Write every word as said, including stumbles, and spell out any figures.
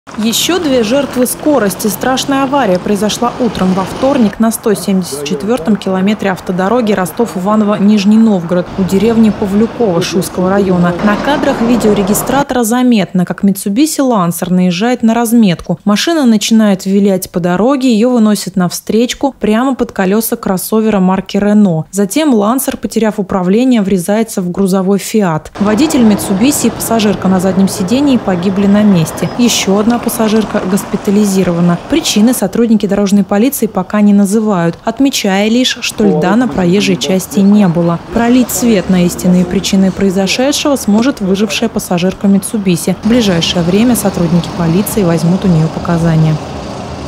Еще две жертвы скорости. Страшная авария произошла утром во вторник на сто семьдесят четвёртом километре автодороги Ростов-Иваново-Нижний Новгород у деревни Павлюково Шуйского района. На кадрах видеорегистратора заметно, как Mitsubishi Lancer наезжает на разметку. Машина начинает вилять по дороге, ее выносит навстречку прямо под колеса кроссовера марки Renault. Затем Lancer, потеряв управление, врезается в грузовой Fiat. Водитель Mitsubishi и пассажирка на заднем сидении погибли на месте. Еще одна пассажирка госпитализирована. Причины сотрудники дорожной полиции пока не называют, отмечая лишь, что льда на проезжей части не было. Пролить свет на истинные причины произошедшего сможет выжившая пассажирка Mitsubishi. В ближайшее время сотрудники полиции возьмут у нее показания.